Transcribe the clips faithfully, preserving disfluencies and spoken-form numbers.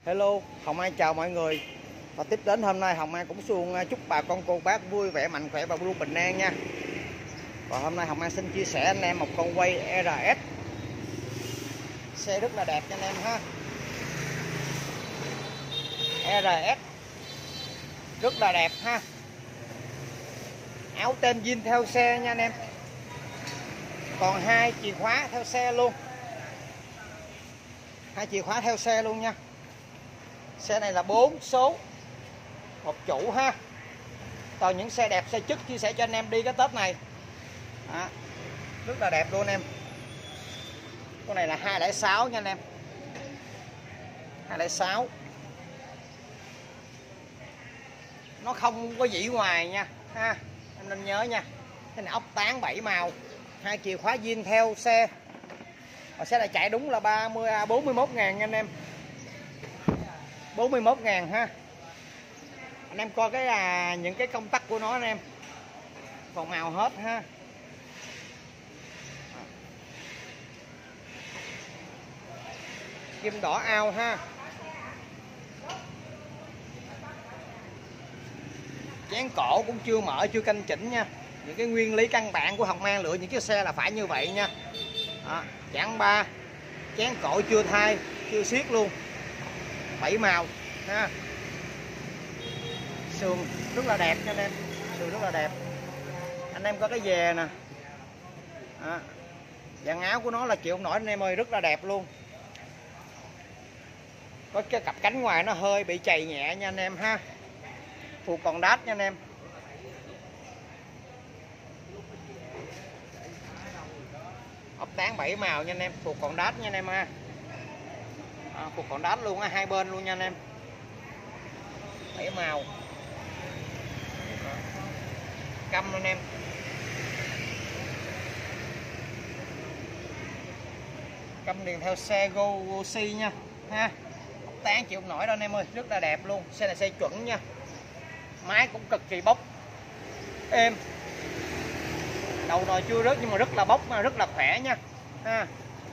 Hello, Hồng Mai chào mọi người. Và tiếp đến hôm nay Hồng Mai cũng xuông chúc bà con cô bác vui vẻ, mạnh khỏe và luôn bình an nha. Và hôm nay Hồng Mai xin chia sẻ anh em một con quay e rờ ét. Xe rất là đẹp nha anh em ha. e rờ ét rất là đẹp ha. Áo tem zin theo xe nha anh em. Còn hai chìa khóa theo xe luôn. Hai chìa khóa theo xe luôn nha. Xe này là bốn số một chủ ha. Toàn những xe đẹp, xe chất chia sẻ cho anh em đi cái Tết này. Đó. Rất là đẹp luôn em. Con này là hai không sáu nha anh em. hai không sáu. Nó không có dĩ ngoài nha ha. Em nên nhớ nha. Cái này ốc tán bảy màu, hai chìa khóa zin theo xe. Và xe này chạy đúng là ba mươi bốn mươi mốt ngàn nha anh em. bốn mươi mốt ngàn ha. Anh em coi cái là những cái công tắc của nó anh em. Còn màu hết ha. Kim đỏ ao ha. Chén cổ cũng chưa mở, chưa canh chỉnh nha. Những cái nguyên lý căn bản của Hồng Mai lựa những chiếc xe là phải như vậy nha. Đó, chẵn ba, chén cổ chưa thay, chưa siết luôn. Bảy màu ha. Sườn rất là đẹp nha anh em. Sườn rất là đẹp. Anh em có cái dè nè. Đó. Dàn áo của nó là chịu không nổi anh em ơi, rất là đẹp luôn. Có cái cặp cánh ngoài nó hơi bị chày nhẹ nha anh em ha. Phụ còn đát nha anh em. Ốc tán bảy màu nha anh em, phụ còn đát nha anh em ha. À, phụ còn đát luôn á, hai bên luôn nha anh em. Bảy màu. Căm anh em. Căm liền theo xe Go Gosi nha ha. Ốc tán chịu không nổi đâu anh em ơi, rất là đẹp luôn. Xe này xe chuẩn nha. Máy cũng cực kỳ bốc êm. Đầu nồi chưa rớt nhưng mà rất là bốc, mà rất là khỏe nha ha.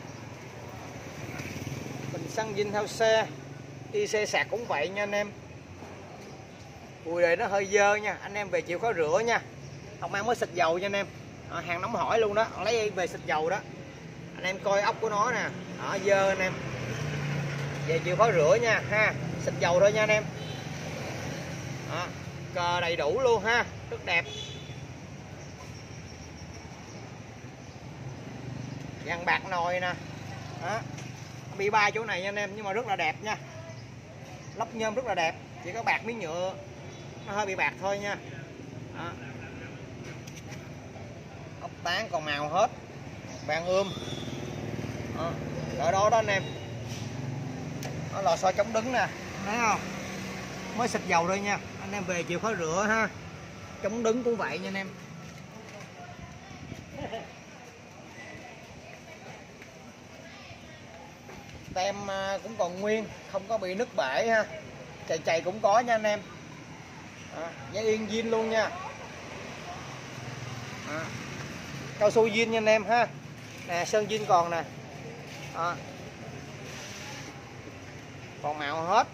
Bình xăng zin theo xe. i xê sạc cũng vậy nha anh em. Cùi đề nó hơi dơ nha, anh em về chịu khó rửa nha. Hồng Mai mới xịt dầu nha anh em. À, hàng nóng hỏi luôn đó, lấy về xịt dầu đó. Anh em coi ốc của nó nè, đó, dơ anh em. Về chịu khó rửa nha ha, xịt dầu thôi nha anh em. Đó, cờ đầy đủ luôn ha, rất đẹp. Dàn bạc nồi nè. Đó, bị ba chỗ này nha anh em, nhưng mà rất là đẹp nha. Lắp nhôm rất là đẹp, chỉ có bạc miếng nhựa nó hơi bị bạc thôi nha. Đó. Ốc tán còn màu hết. Bàn ươm. Đó. Ở đó đó anh em. Nó lò xo chống đứng nè, thấy không? Mới xịt dầu thôi nha. Anh em về chịu khó rửa ha. Chống đứng cũng vậy nha anh em. Tem cũng còn nguyên, không có bị nứt bể ha. Chày chày cũng có nha anh em. Đó, giấy yên zin luôn nha. Đó. Cao su zin nha anh em ha. Nè, sơn zin còn nè. Đó. Còn màu hết.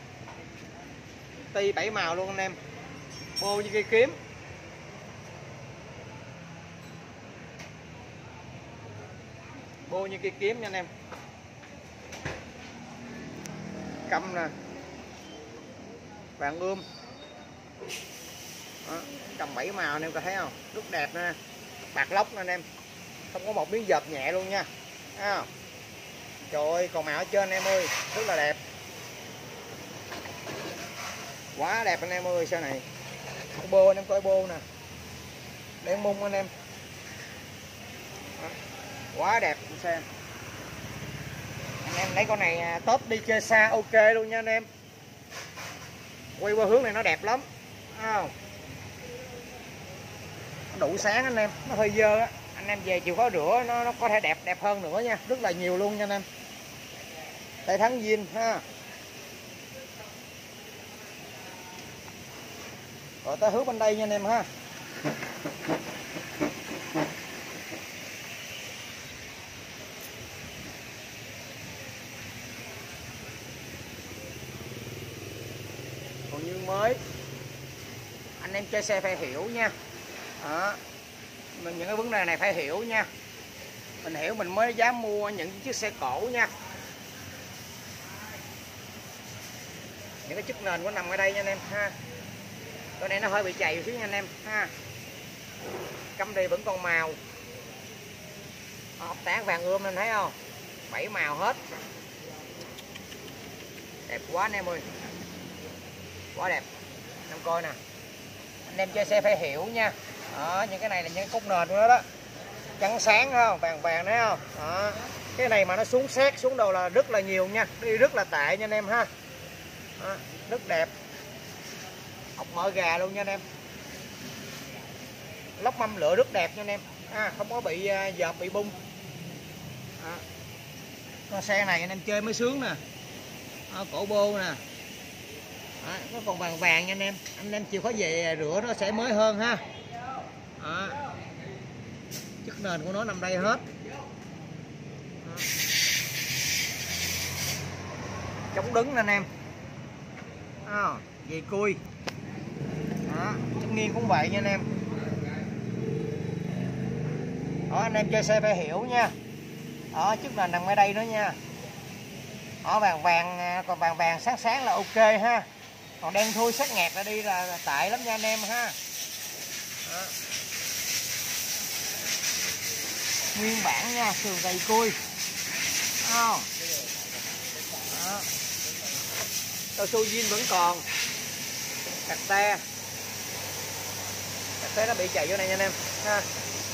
Ti bảy màu luôn anh em. Bô như cây kiếm. Bô như cây kiếm nha anh em. Căm nè. Vàng ươm. Đó, cầm bảy màu anh em có thấy không? Rất đẹp nè. Bạc lóc nè anh em. Không có một miếng dợp nhẹ luôn nha. Thấy không? Trời ơi, còn màu ở trên anh em ơi, rất là đẹp. Quá đẹp anh em ơi, xe này. Bô anh em coi bô nè. Đen mung anh em. Đó. Quá đẹp xe. Anh em lấy con này Tết đi chơi xa ok luôn nha anh em. Quay qua hướng này nó đẹp lắm. Thấy không? Nó đủ sáng anh em, nó hơi dơ á. Anh em về chịu khó rửa nó nó có thể đẹp đẹp hơn nữa nha, rất là nhiều luôn nha anh em. Tay thắng zin ha. Rồi tới hướng bên đây nha anh em ha. còn như mới. Anh em chơi xe phải hiểu nha. Đó. Mình những cái vấn đề này phải hiểu nha. Mình hiểu mình mới dám mua những chiếc xe cổ nha. Những cái chức nền của nằm ở đây nha anh em ha. Cái này nó hơi bị chày một xíu nha anh em ha. Cắm đi vẫn còn màu. Ốc tán vàng ươm nên thấy không? Bảy màu hết. Đẹp quá anh em ơi. Quá đẹp. Em coi nè. Anh em chơi xe phải hiểu nha. Đó, những cái này là những cốt nền của nó đó. Trắng sáng không? Vàng vàng thấy không? Đó. Cái này mà nó xuống xét xuống đầu là rất là nhiều nha. Đi rất là tệ nha anh em ha. Đó, rất đẹp. Ốc mỡ gà luôn nha anh em. Lốc mâm lửa rất đẹp nha anh em. À, không có bị dợp bị bung. Đó. Con xe này anh em chơi mới sướng nè. Đó, cổ bô nè. Đó, nó còn vàng vàng nha anh em. Anh em chịu khó về rửa nó sẽ mới hơn ha. Đó. Chất nền của nó nằm đây hết. Đó. Chống đứng nè anh em. Đó, về cui. Đó, chống nghiêng cũng vậy nha anh em. Đó, anh em chơi xe phải hiểu nha. Đó, chức nền nằm ở đây nữa nha. Đó, vàng vàng, còn vàng vàng sáng sáng là ok ha. Còn đen thui sắc ngạt ra đi là, là tệ lắm nha anh em ha. Đó. Nguyên bản nha, sườn gầy cui. Đó. Đó. Cao su zin vẫn còn. Cạc te. Cạc te nó bị chạy vô này nha anh em ha.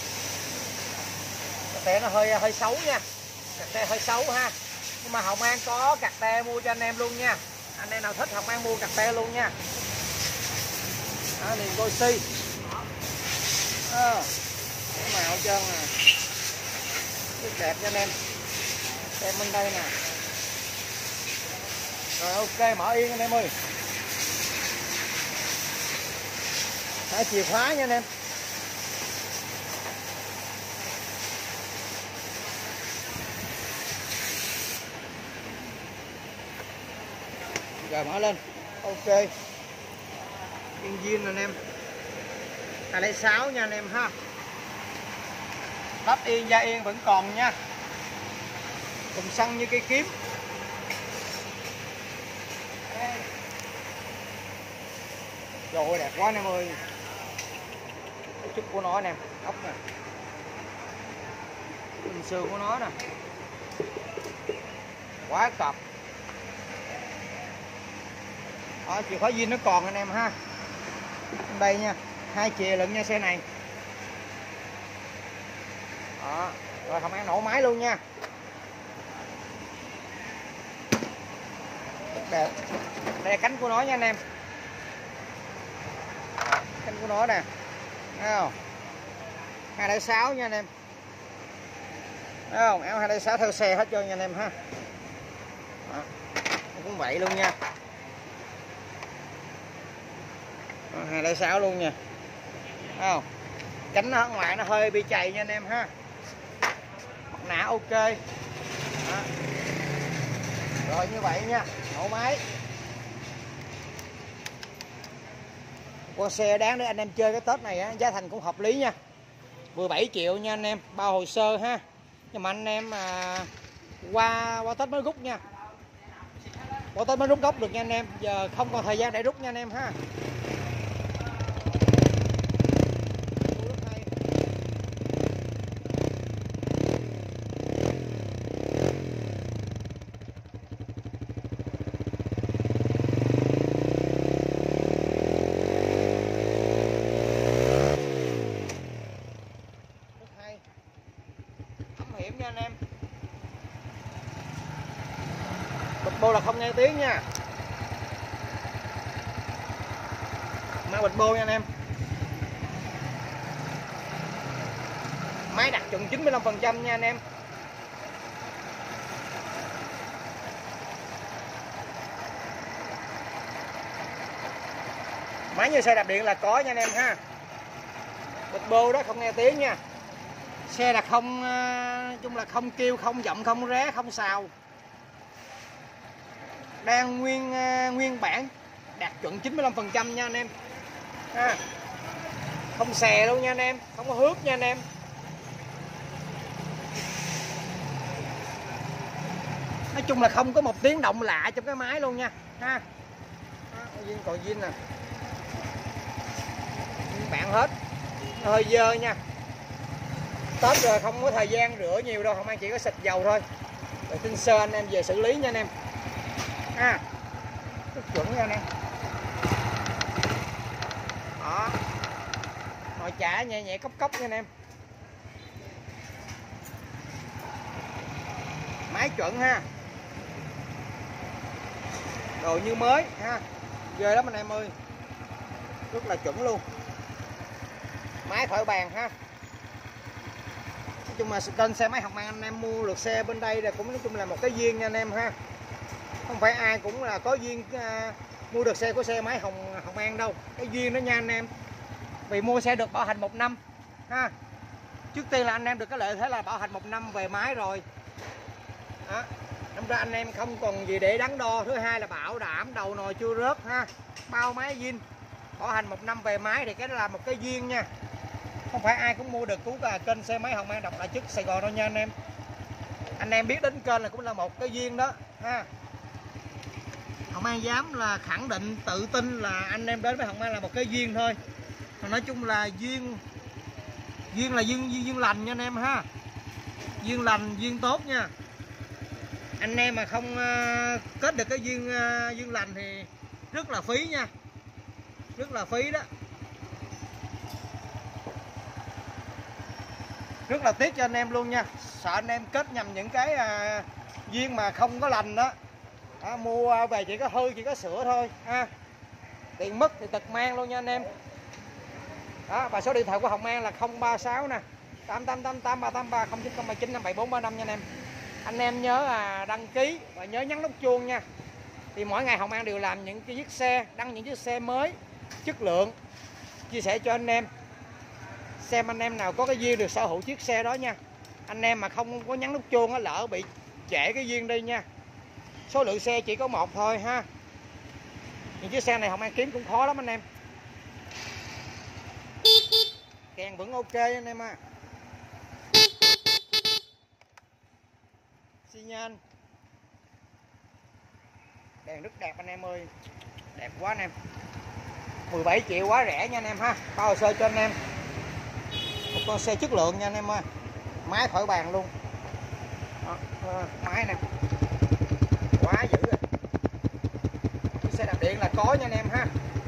Cạc te nó hơi hơi xấu nha. Cạc te hơi xấu ha. Nhưng mà Hồng An có cạc te mua cho anh em luôn nha. Anh em nào thích Hồng An mua cạc te luôn nha. Đó, liền Gosi. Đó. Cái màu trơn nè. Rất đẹp nha anh em. Xem bên đây nè. Rồi ok, mở yên anh em ơi. Hai chìa khóa nha anh em. Rồi mở lên. Ok. Yên zin anh em. hai lẻ sáu nha anh em ha. Lắp yên da yên vẫn còn nha. Cùng xăng như cây kiếm. Rồi đẹp quá anh em ơi. Cái chút của nó anh em, ốc nè. Hình xương của nó nè. Quá cọc. Đó, chìa khóa zin nó còn anh em ha. Đây nha, hai chìa lận nha xe này. Đó, rồi không ăn nổ máy luôn nha. Đẹp. Đây là cánh của nó nha anh em. Cánh của nó nè. Thấy không? hai lẻ sáu nha anh em. Thấy không? Áo hai lẻ sáu theo xe hết cho nha anh em ha. Đó. Cũng vậy luôn nha. Đó, hai lẻ sáu luôn nha. Thấy không? Cánh nó ở ngoài nó hơi bị chày nha anh em ha. Mặt nạ ok. Đó. Rồi như vậy nha, nổ máy. Con xe đáng để anh em chơi cái Tết này á, giá thành cũng hợp lý nha. mười bảy triệu nha anh em, bao hồ sơ ha. Nhưng mà anh em à, qua qua Tết mới rút nha. Qua Tết mới rút gốc được nha anh em. Giờ không còn thời gian để rút nha anh em ha. Hiểm nha anh em. Bịch bô là không nghe tiếng nha. Mang bịch bô nha anh em. Máy đặt chuẩn chín mươi lăm phần trăm nha anh em. Máy như xe đạp điện là có nha anh em ha. Bịch bô đó không nghe tiếng nha. Xe là không, chung là không kêu, không giọng, không ré, không xào. Đang nguyên nguyên bản đạt chuẩn chín mươi lăm phần trăm nha anh em ha. Không xè luôn nha anh em, không có hướt nha anh em. Nói chung là không có một tiếng động lạ trong cái máy luôn nha ha. Zin còn zin nè, bạn hết, nó hơi dơ nha. Tết rồi không có thời gian rửa nhiều đâu, không ăn chỉ có xịt dầu thôi. Rồi tinh sơ anh em về xử lý nha anh em ha. Rất chuẩn nha anh em. Đó, nồi chả nhẹ nhẹ cốc cốc nha anh em. Máy chuẩn ha, đồ như mới ha, ghê lắm anh em ơi, rất là chuẩn luôn. Máy khỏi bàn ha. Nói chung là kênh xe máy Hồng An anh em mua được xe bên đây là cũng nói chung là một cái duyên nha anh em ha. Không phải ai cũng là có duyên uh, mua được xe của xe máy Hồng Hồng An đâu, cái duyên đó nha anh em. Vì mua xe được bảo hành một năm ha. Trước tiên là anh em được cái lợi thế là bảo hành một năm về máy rồi. Đó. Năm ra anh em không còn gì để đắn đo. Thứ hai là bảo đảm đầu nồi chưa rớt ha, bao máy zin, bảo hành một năm về máy thì cái đó là một cái duyên nha. Không phải ai cũng mua được của kênh xe máy Hồng An độc lạ chất Sài Gòn đâu nha anh em. Anh em biết đến kênh là cũng là một cái duyên đó ha. Hồng An dám là khẳng định tự tin là anh em đến với Hồng An là một cái duyên thôi. Còn nói chung là duyên duyên là duyên duyên, duyên lành nha anh em ha. Duyên lành, duyên tốt nha. Anh em mà không uh, kết được cái duyên uh, duyên lành thì rất là phí nha. Rất là phí đó. Rất là tiếc cho anh em luôn nha. Sợ anh em kết nhầm những cái uh, duyên mà không có lành đó. Đó, mua về chỉ có hư, chỉ có sửa thôi ha. Tiền mất thì tật mang luôn nha anh em. Đó, và số điện thoại của Hồng An là không ba sáu nè, tám tám tám tám ba tám ba, không chín không ba chín năm bảy bốn ba năm nha anh em. Anh em nhớ à, đăng ký và nhớ nhấn nút chuông nha. Thì mỗi ngày Hồng An đều làm những cái chiếc xe, đăng những chiếc xe mới, chất lượng, chia sẻ cho anh em. Xem anh em nào có cái duyên được sở hữu chiếc xe đó nha. Anh em mà không có nhấn nút chuông á, lỡ bị trễ cái duyên đi nha. Số lượng xe chỉ có một thôi ha. Những chiếc xe này Hồng An kiếm cũng khó lắm anh em. Kèn vẫn ok anh em à. Xi nhan. Đèn rất đẹp anh em ơi. Đẹp quá anh em. mười bảy triệu quá rẻ nha anh em ha. Bao hồ sơ cho anh em. Một con xe chất lượng nha anh em ơi. Máy khỏi bàn luôn. Đó, máy nè. Quá dữ rồi. Xe đạp điện là có nha anh em ha.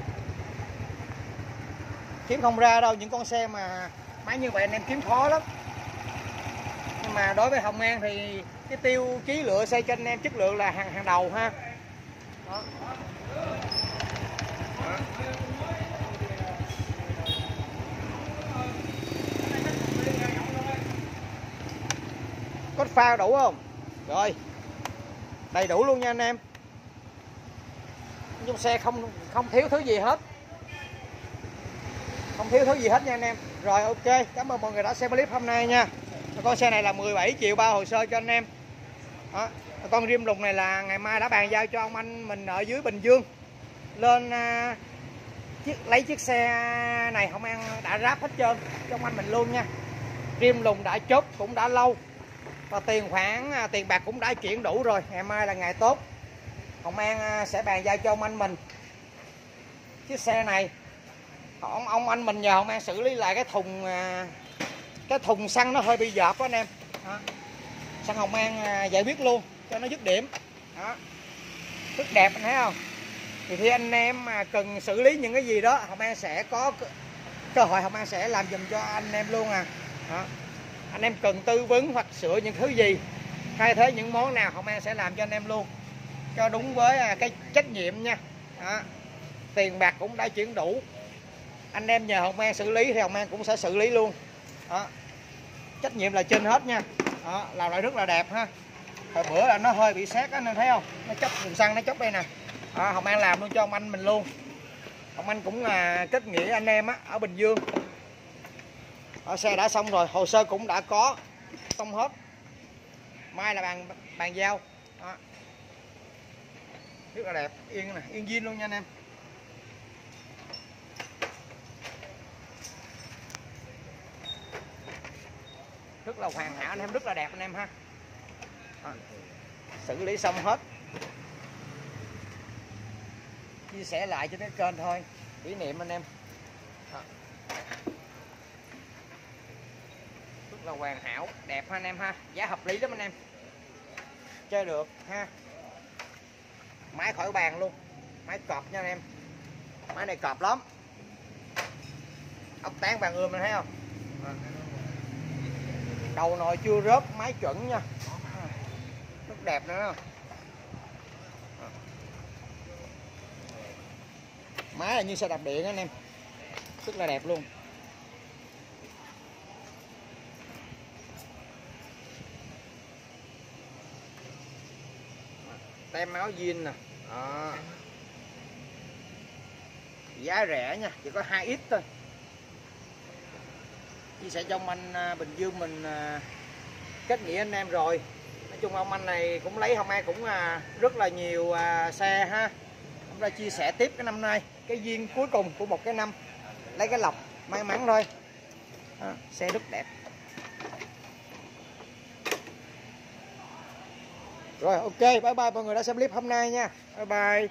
Kiếm không ra đâu, những con xe mà máy như vậy anh em kiếm khó lắm. Nhưng mà đối với Hồng An thì cái tiêu chí lựa xe cho anh em chất lượng là hàng hàng đầu ha. Đó. Đó. Có pha đủ không? Rồi. Đầy đủ luôn nha anh em. Trong xe không không thiếu thứ gì hết. Không thiếu thứ gì hết nha anh em. Rồi ok, cảm ơn mọi người đã xem clip hôm nay nha. Con xe này là mười bảy triệu bao hồ sơ cho anh em. Đó. Con rim lùng này là ngày mai đã bàn giao cho ông anh mình ở dưới Bình Dương. Lên uh, chiếc, lấy chiếc xe này Hồng An đã ráp hết trơn cho ông anh mình luôn nha. Rim lùng đã chốt cũng đã lâu. Và tiền khoản, uh, tiền bạc cũng đã chuyển đủ rồi. Ngày mai là ngày tốt. Hồng An uh, sẽ bàn giao cho ông anh mình chiếc xe này. Ông, ông anh mình nhờ Hồng An xử lý lại cái thùng cái thùng xăng nó hơi bị dợp đó anh em. Đó. Xăng Hồng An giải quyết luôn cho nó dứt điểm. Đó. Rất đẹp anh thấy không? Thì khi anh em mà cần xử lý những cái gì đó Hồng An sẽ có cơ hội, Hồng An sẽ làm giùm cho anh em luôn à. Đó. Anh em cần tư vấn hoặc sửa những thứ gì, thay thế những món nào Hồng An sẽ làm cho anh em luôn cho đúng với cái trách nhiệm nha. Đó. Tiền bạc cũng đã chuyển đủ. Anh em nhờ Hồng An xử lý thì Hồng An cũng sẽ xử lý luôn. Đó. Trách nhiệm là trên hết nha. Đó, làm lại rất là đẹp ha. Hồi bữa là nó hơi bị xét anh em thấy không? Nó chốc vùng xăng nó chốc đây nè. Đó, Hồng An làm luôn cho ông anh mình luôn. Ông anh cũng là kết nghĩa anh em á ở Bình Dương. Ở xe đã xong rồi, hồ sơ cũng đã có xong hết. Mai là bàn bàn giao. Đó. Rất là đẹp, yên nè, yên zin luôn nha anh em. rất là hoàn hảo anh em, rất là đẹp anh em ha. À, xử lý xong hết, chia sẻ lại cho cái kênh thôi, kỷ niệm anh em. À, rất là hoàn hảo, đẹp ha anh em ha, giá hợp lý lắm anh em, chơi được ha. Máy khỏi bàn luôn, máy cọp nha anh em, máy này cọp lắm, ốc tán bàn ươm anh thấy không. À, đầu nồi chưa rớt, máy chuẩn nha, rất đẹp nữa. Máy là như xe đạp điện anh em, rất là đẹp luôn. Tem máu zin nè. Đó. Giá rẻ nha, chỉ có hai ít thôi. Chia sẻ trong anh Bình Dương mình kết nghĩa anh em rồi. Nói chung ông anh này cũng lấy hôm nay cũng rất là nhiều xe ha. Chúng ta chia sẻ tiếp cái năm nay, cái duyên cuối cùng của một cái năm, lấy cái lọc may mắn thôi. À, xe rất đẹp. Rồi ok, bye bye mọi người đã xem clip hôm nay nha. Bye bye.